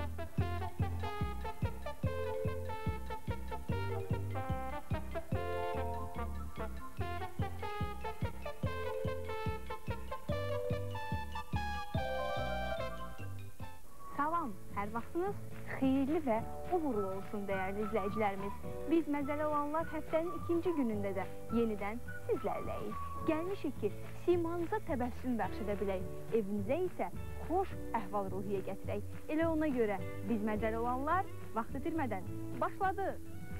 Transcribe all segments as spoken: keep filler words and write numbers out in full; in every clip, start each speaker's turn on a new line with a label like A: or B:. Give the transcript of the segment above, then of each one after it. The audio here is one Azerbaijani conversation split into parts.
A: Salam, hər vaxtınız xeyirli və uğurlu olsun dəyərli izləyicilərimiz. Biz Məzəli Olanlar həftənin ikinci günündə də yenidən sizlərləyik. Gəlmişik ki, simanıza təbəssüm bəxş edə bilək, evinizə isə xoş əhval-ruhiyyə gətirək. Elə ona görə biz Məzəli Olanlar vaxt itirmədən başladı.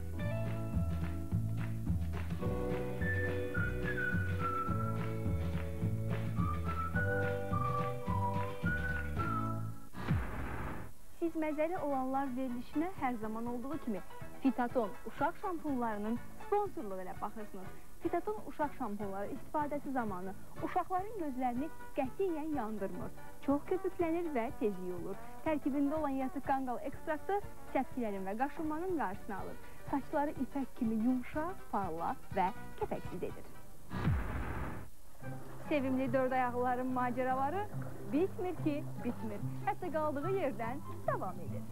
A: Siz Məzəli Olanlar verilişinə hər zaman olduğu kimi Fitaton uşaq şampunlarının sponsorluğu ilə baxırsınız. Fitaton uşaq şampunları istifadəsi zamanı uşaqların gözlərini qətiyyən yandırmır. Çox köpüklənir və tez yuyulur. Tərkibində olan yatıq qanqal ekstraktı səpkilərin və qaşınmanın qarşısını alır. Saçları ipək kimi yumşaq, parlaq və kəpəksiz edir. Sevimli dörd ayaqlıların macəraları bitmir ki, bitmir. Hətta qaldığı yerdən davam edir.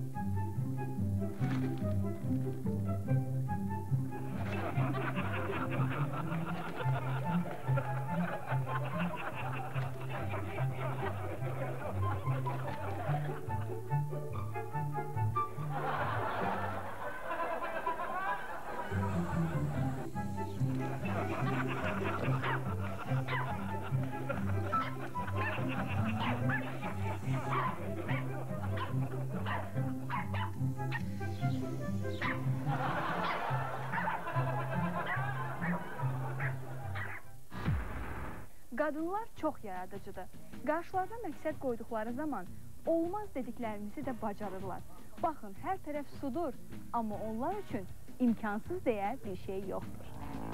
A: Qadınlar çox yaradıcıdır. Qarşılarına məqsəd qoyduqları zaman olmaz dediklərimizi də bacarırlar. Baxın, hər tərəf sudur, amma onlar üçün imkansız deyə bir şey yoxdur.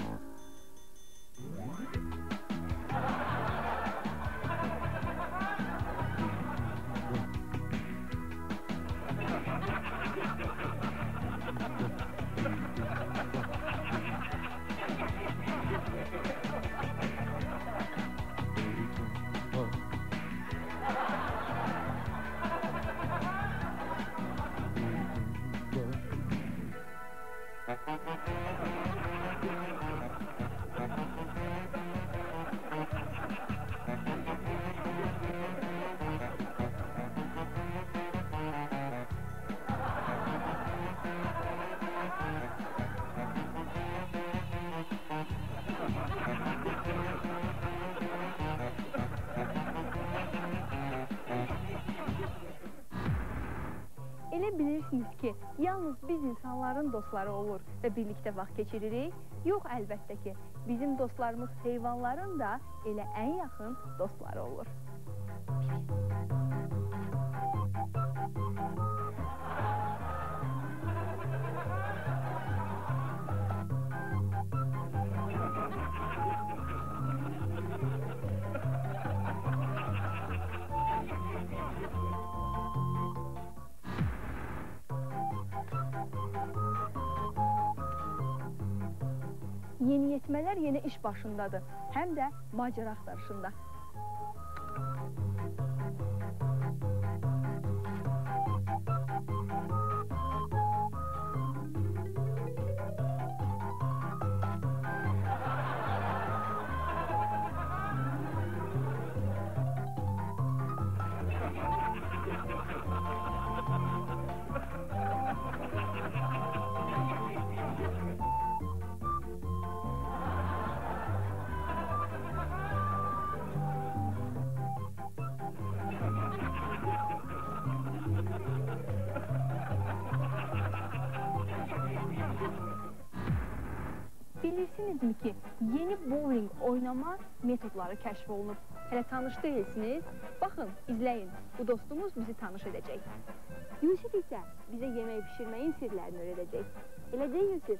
A: Elə bilirsiniz ki, yalnız biz insanların dostları olur və birlikdə vaxt keçiririk. Yox, əlbəttə ki, bizim dostlarımız heyvanların da elə ən yaxın dostları olur. Yeniyetmələr yenə iş başındadır, həm də macəra axtarışında. Bilirsinizmi ki, yeni bowling oynama metodları kəşf olunub. Hələ tanış deyilsiniz. Baxın, izləyin, bu dostumuz bizi tanış edəcək. Yusif isə bizə yemək pişirməyin sirlərini öyrədəcək. Elə deyil, Yusif?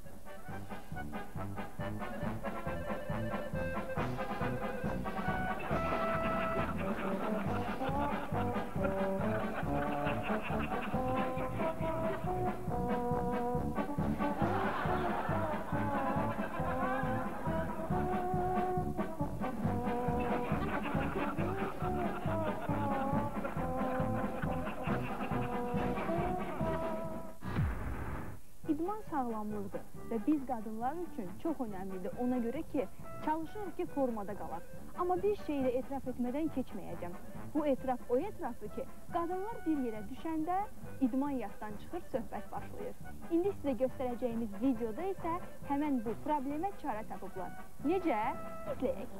A: sağlamlıqdır və biz qadınlar üçün çox önəmlidir. Ona görə ki, çalışırıq ki, formada qalaq. Amma bir şeyi etiraf etmədən keçməyəcəm. Bu etiraf o etirafdır ki, qadınlar bir yerə düşəndə idman yaddan çıxır, söhbət başlayır. İndi sizə göstərəcəyimiz videoda isə həmən bu problemə çarə tapıblar. Necə? İzləyək.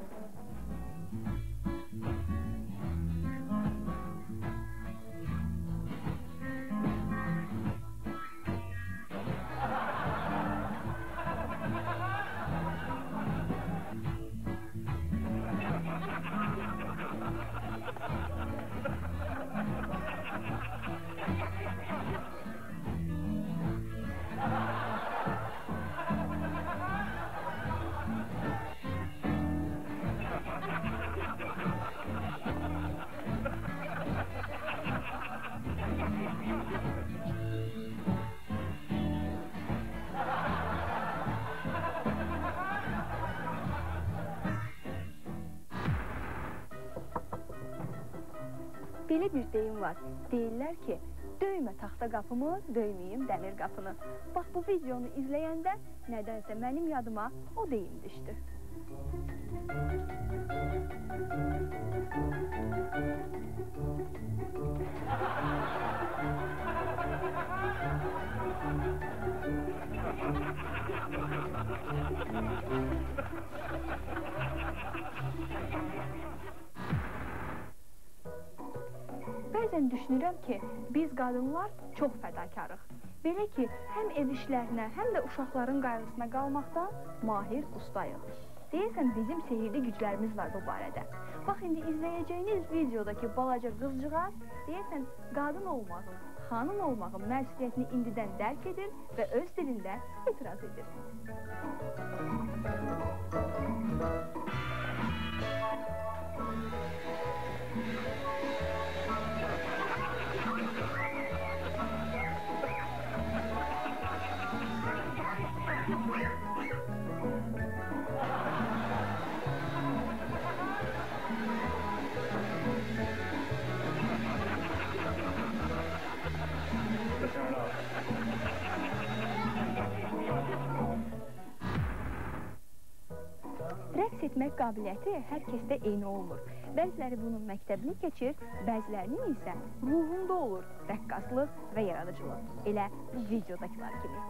A: Belə bir deyim var. Deyirlər ki, döymə taxta qapımı, döyməyim dəmir qapını. Bax, bu videonu izləyəndə nədənsə mənim yadıma o deyim düşdü. Bəzən düşünürəm ki, biz qadınlar çox fədakarıq. Belə ki, həm ev işlərinə, həm də uşaqların qayğısına qalmaqda mahir ustayıq. Deyəsən, bizim sehirli güclərimiz var bu barədə. Bax, indi izləyəcəyiniz videodakı balaca qızcığaz, deyəsən, qadın olmağın, xanım olmağın məsuliyyətini indidən dərk edir və öz dilində etiraz edir. Rəqs etmək qabiliyyəti hər kəsdə eyni olmur. Bəziləri bunun məktəbini keçir, bəzilərinin isə ruhunda olur rəqqaslıq və yaradıcılıq. Elə bu videodakılar kimi.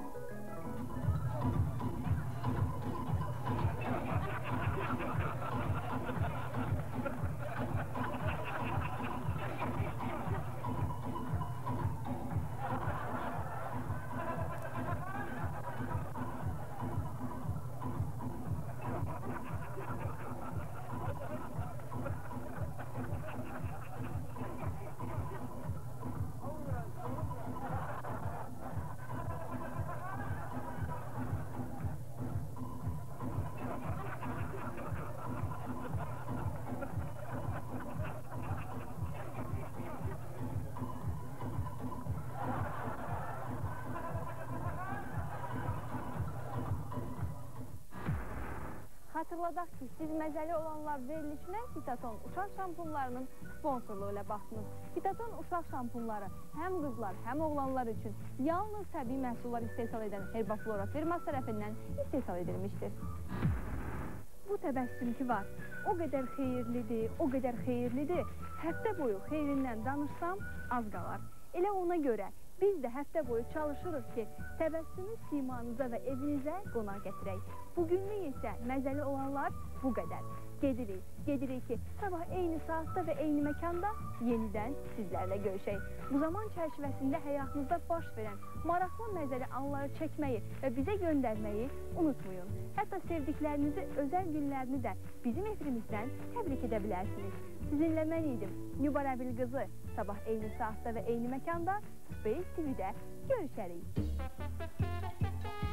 A: Xatırladaq ki, siz məzəli olanlar verilişinə Fitaton uşaq şampunlarının sponsorluğu ilə baxdınız. Fitaton uşaq şampunları həm qızlar, həm oğlanlar üçün yalnız təbii məhsullar istehsal edən Herbaflora firması tərəfindən istehsal edilmişdir. Bu təbəssüm ki var, o qədər xeyirlidir, o qədər xeyirlidir, həftə boyu xeyrindən danışsam az qalar. Elə ona görə biz də həftə boyu çalışırıq ki, təbəssümü simanıza və evinizə qonaq gətirək. Bugünlük isə məzəli olanlar bu qədər. Gedirik, gedirik ki, sabah eyni saatda və eyni məkanda yenidən sizlərlə görüşək. Bu zaman çərçivəsində həyatınızda baş verən maraqlı məzəli anları çəkməyi və bizə göndərməyi unutmayın. Hətta sevdiklərinizi, özəl günlərini də bizim efrimizdən təbrik edə bilərsiniz. Sizinlə mən idim, Nübar Əbil qızı. Sabah eyni saatda və eyni məkanda Space T V'də görüşərik.